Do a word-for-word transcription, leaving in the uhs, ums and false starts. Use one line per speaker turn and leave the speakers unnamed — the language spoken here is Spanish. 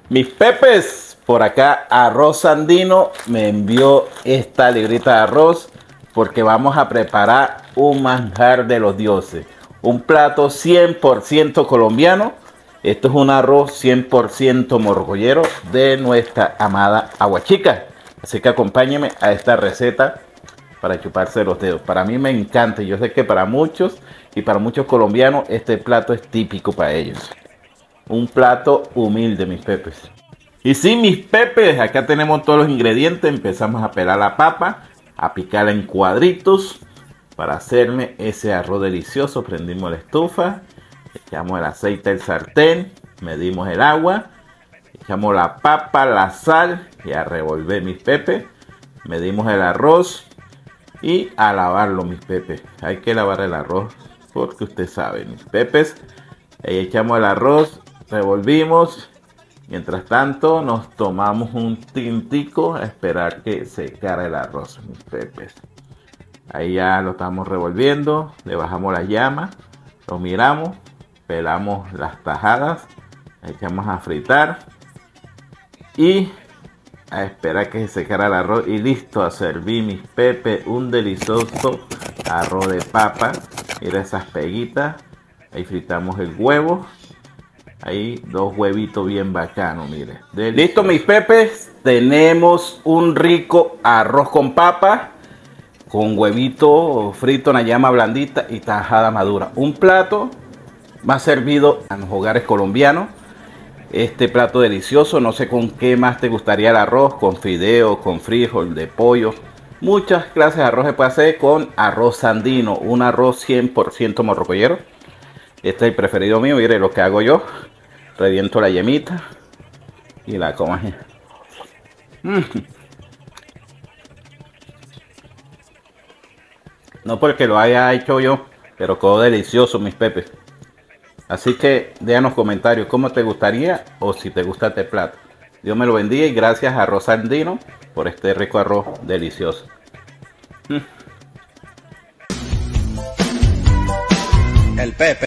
Mis pepes, por acá Arroz Andino me envió esta librita de arroz porque vamos a preparar un manjar de los dioses. Un plato cien por ciento colombiano. Esto es un arroz cien por ciento morrocoyero de nuestra amada Aguachica. Así que acompáñenme a esta receta para chuparse los dedos. Para mí me encanta y yo sé que para muchos y para muchos colombianos este plato es típico para ellos. Un plato humilde, mis pepes. Y sí, mis pepes, acá tenemos todos los ingredientes. Empezamos a pelar la papa, a picarla en cuadritos para hacerme ese arroz delicioso. Prendimos la estufa, echamos el aceite al sartén, medimos el agua, echamos la papa, la sal y a revolver, mis pepes. Medimos el arroz y a lavarlo, mis pepes. Hay que lavar el arroz porque usted sabe, mis pepes. Ahí echamos el arroz, revolvimos. Mientras tanto nos tomamos un tintico a esperar que secara el arroz, mis pepes. Ahí ya lo estamos revolviendo, le bajamos la llama, lo miramos, pelamos las tajadas, echamos a fritar y a esperar que se secara el arroz y listo a servir, mis pepes, un delicioso arroz de papa. Mira esas peguitas, ahí fritamos el huevo. Ahí dos huevitos bien bacanos, mire. Delicioso. Listo, mis pepes. Tenemos un rico arroz con papa, con huevito frito en la llama blandita y tajada madura. Un plato más servido en los hogares colombianos. Este plato delicioso, no sé con qué más te gustaría el arroz, con fideo, con frijol, de pollo. Muchas clases de arroz se puede hacer con arroz andino, un arroz cien por ciento morrocoyero. Este es el preferido mío, mire lo que hago yo. Reviento la yemita y la como así. Mm. No porque lo haya hecho yo, pero quedó delicioso, mis pepes. Así que déjanos comentarios cómo te gustaría o si te gusta este plato. Dios me lo bendiga y gracias a Arroz Andino por este rico arroz delicioso. Mm.
El Pepe.